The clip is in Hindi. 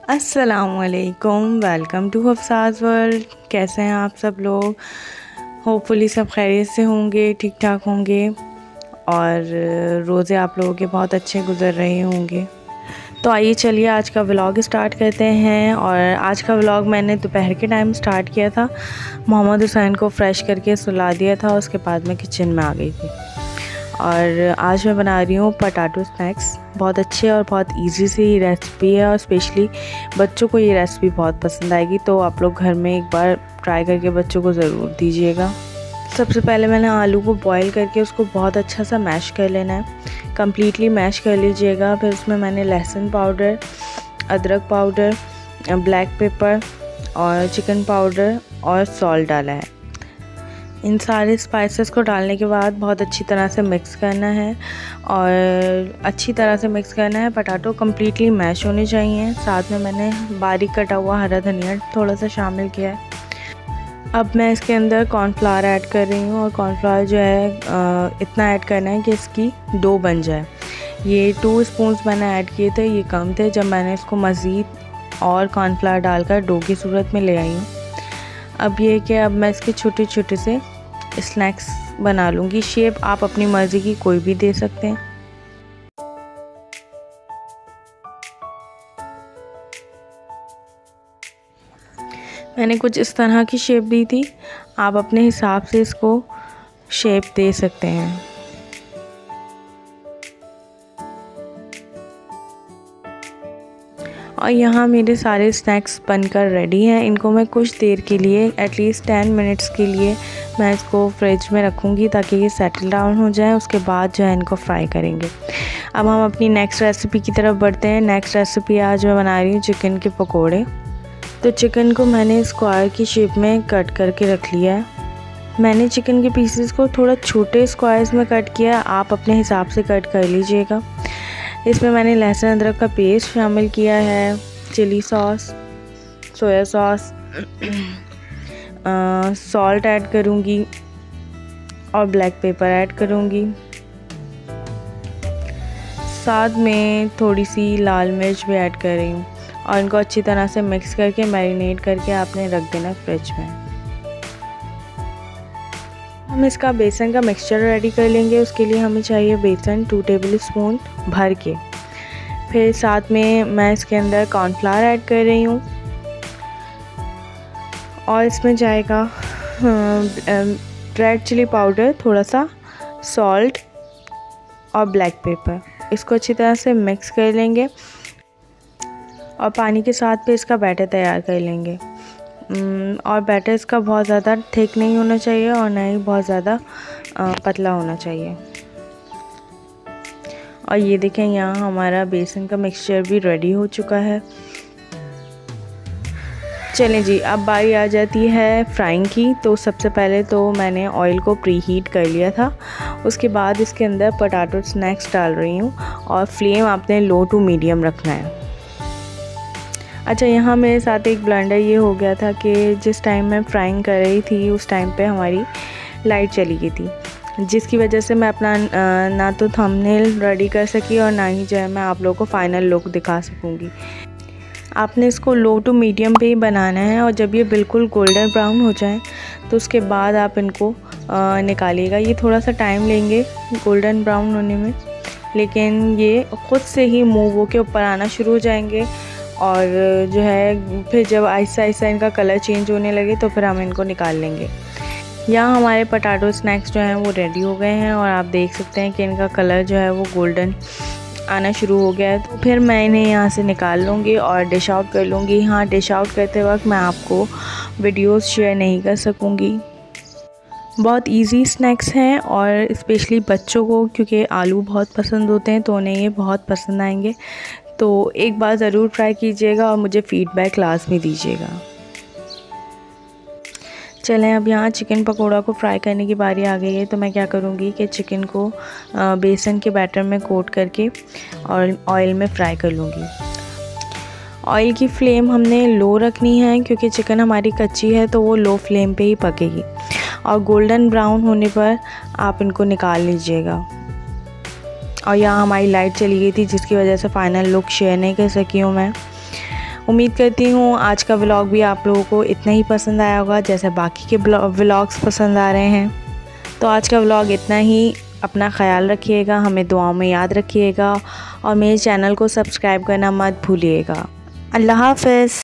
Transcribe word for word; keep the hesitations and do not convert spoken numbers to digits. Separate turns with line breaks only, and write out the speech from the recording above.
अस्सलामुअलैकुम, वेलकम टू हफ्साज़ वर्ल्ड। कैसे हैं आप सब लोग? होपफुली सब खैरियत से होंगे, ठीक ठाक होंगे और रोज़े आप लोगों के बहुत अच्छे गुज़र रहे होंगे। तो आइए चलिए आज का व्लॉग स्टार्ट करते हैं। और आज का व्लॉग मैंने दोपहर के टाइम स्टार्ट किया था। मोहम्मद हुसैन को फ़्रेश करके सुला दिया था, उसके बाद मैं किचन में आ गई थी। और आज मैं बना रही हूँ पटाटो स्नैक्स। बहुत अच्छे और बहुत इजी सी रेसिपी है और स्पेशली बच्चों को ये रेसिपी बहुत पसंद आएगी। तो आप लोग घर में एक बार ट्राई करके बच्चों को ज़रूर दीजिएगा। सबसे पहले मैंने आलू को बॉईल करके उसको बहुत अच्छा सा मैश कर लेना है। कम्प्लीटली मैश कर लीजिएगा। फिर उसमें मैंने लहसुन पाउडर, अदरक पाउडर, ब्लैक पेपर और चिकन पाउडर और सॉल्ट डाला है। इन सारे स्पाइसेस को डालने के बाद बहुत अच्छी तरह से मिक्स करना है और अच्छी तरह से मिक्स करना है। पटाटो कम्प्लीटली मैश होने चाहिए। साथ में मैंने बारीक कटा हुआ हरा धनिया थोड़ा सा शामिल किया है। अब मैं इसके अंदर कॉर्नफ्लावर ऐड कर रही हूँ और कॉर्नफ्लावर जो है इतना ऐड करना है कि इसकी डो बन जाए। ये टू स्पून्स मैंने ऐड किए थे, ये कम थे। जब मैंने इसको मज़ीद और कॉर्नफ्लावर डालकर डो की सूरत में ले आई हूँ। अब ये कि अब मैं इसके छोटे छोटे से स्नैक्स बना लूँगी। शेप आप अपनी मर्ज़ी की कोई भी दे सकते हैं। मैंने कुछ इस तरह की शेप दी थी, आप अपने हिसाब से इसको शेप दे सकते हैं। और यहाँ मेरे सारे स्नैक्स बनकर रेडी हैं। इनको मैं कुछ देर के लिए एटलीस्ट टेन मिनट्स के लिए मैं इसको फ्रिज में रखूँगी ताकि ये सेटल डाउन हो जाए। उसके बाद जो है इनको फ्राई करेंगे। अब हम अपनी नेक्स्ट रेसिपी की तरफ बढ़ते हैं। नेक्स्ट रेसिपी आज मैं बना रही हूँ चिकन के पकोड़े। तो चिकन को मैंने स्क्वायर की शेप में कट करके रख लिया है। मैंने चिकन के पीसेस को थोड़ा छोटे स्क्वायर्स में कट किया, आप अपने हिसाब से कट कर लीजिएगा। इसमें मैंने लहसुन अदरक का पेस्ट शामिल किया है, chilli sauce, soya sauce, salt add करूँगी और ब्लैक पेपर ऐड करूँगी। साथ में थोड़ी सी लाल मिर्च भी ऐड कर रही हूँ और इनको अच्छी तरह से मिक्स करके मैरिनेट करके आपने रख देना फ्रिज में। हम इसका बेसन का मिक्सचर रेडी कर लेंगे। उसके लिए हमें चाहिए बेसन टू टेबल स्पून भर के। फिर साथ में मैं इसके अंदर कॉर्नफ्लावर ऐड कर रही हूँ और इसमें जाएगा रेड चिली पाउडर, थोड़ा सा सॉल्ट और ब्लैक पेपर। इसको अच्छी तरह से मिक्स कर लेंगे और पानी के साथ पे इसका बैटर तैयार कर लेंगे। और बैटर इसका बहुत ज़्यादा थिक नहीं होना चाहिए और ना ही बहुत ज़्यादा पतला होना चाहिए। और ये देखें, यहाँ हमारा बेसन का मिक्सचर भी रेडी हो चुका है। चलें जी, अब बारी आ जाती है फ्राइंग की। तो सबसे पहले तो मैंने ऑयल को प्री हीट कर लिया था। उसके बाद इसके अंदर पटाटो स्नैक्स डाल रही हूँ और फ्लेम आपने लो टू मीडियम रखना है। अच्छा, यहाँ मेरे साथ एक ब्लंडर ये हो गया था कि जिस टाइम मैं फ्राइंग कर रही थी उस टाइम पे हमारी लाइट चली गई थी, जिसकी वजह से मैं अपना ना तो थंबनेल रेडी कर सकी और ना ही जो है मैं आप लोगों को फ़ाइनल लुक दिखा सकूँगी। आपने इसको लो टू मीडियम पे ही बनाना है और जब ये बिल्कुल गोल्डन ब्राउन हो जाए तो उसके बाद आप इनको निकालिएगा। ये थोड़ा सा टाइम लेंगे गोल्डन ब्राउन होने में, लेकिन ये ख़ुद से ही मूव होके ऊपर आना शुरू हो जाएंगे। और जो है फिर जब आहिस्ता आहिस्ता इनका कलर चेंज होने लगे तो फिर हम इनको निकाल लेंगे। यहाँ हमारे पटाटो स्नैक्स जो हैं वो रेडी हो गए हैं और आप देख सकते हैं कि इनका कलर जो है वो गोल्डन आना शुरू हो गया है। तो फिर मैं इन्हें यहाँ से निकाल लूँगी और डिश आउट कर लूँगी। हाँ, डिश आउट करते वक्त मैं आपको वीडियोस शेयर नहीं कर सकूँगी। बहुत इजी स्नैक्स हैं और स्पेशली बच्चों को, क्योंकि आलू बहुत पसंद होते हैं, तो उन्हें ये बहुत पसंद आएंगे। तो एक बार ज़रूर ट्राई कीजिएगा और मुझे फ़ीडबैक लाजमी दीजिएगा। चलें, अब यहाँ चिकन पकोड़ा को फ्राई करने की बारी आ गई है। तो मैं क्या करूँगी कि चिकन को बेसन के बैटर में कोट करके और ऑयल में फ्राई कर लूँगी। ऑयल की फ्लेम हमने लो रखनी है क्योंकि चिकन हमारी कच्ची है, तो वो लो फ्लेम पे ही पकेगी। और गोल्डन ब्राउन होने पर आप इनको निकाल लीजिएगा। और यहाँ हमारी लाइट चली गई थी जिसकी वजह से फ़ाइनल लुक शेयर नहीं कर सकी हूँ मैं। उम्मीद करती हूँ आज का व्लॉग भी आप लोगों को इतना ही पसंद आया होगा जैसे बाकी के व्लॉग्स पसंद आ रहे हैं। तो आज का व्लॉग इतना ही। अपना ख्याल रखिएगा, हमें दुआओं में याद रखिएगा और मेरे चैनल को सब्सक्राइब करना मत भूलिएगा। अल्लाह हाफ़िज़।